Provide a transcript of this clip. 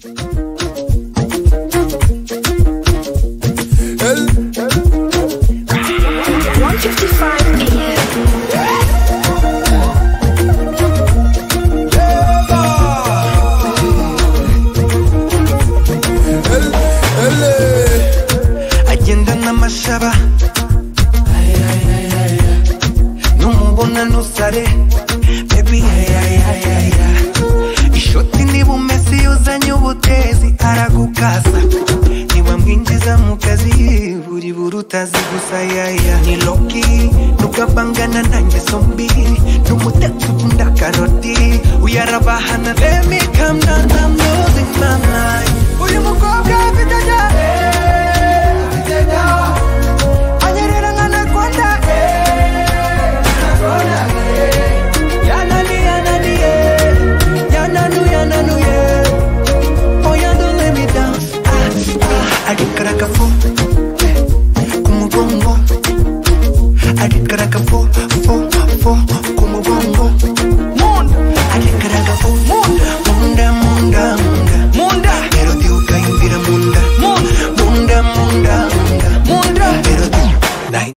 Baby, ishoti niba umesi uzanye ubutezi aragukasa niba mwinjiza mu kazi buri burutazi gusa yaya ni loki nugabangana nanjye zombi n'umutetsi ukunda karoti uyarabahana let me calm down I'm losing my mind uyu mukobwa afite anyerera nk'anakonda Adikaraka kumubongo, adikaraka kumubongo.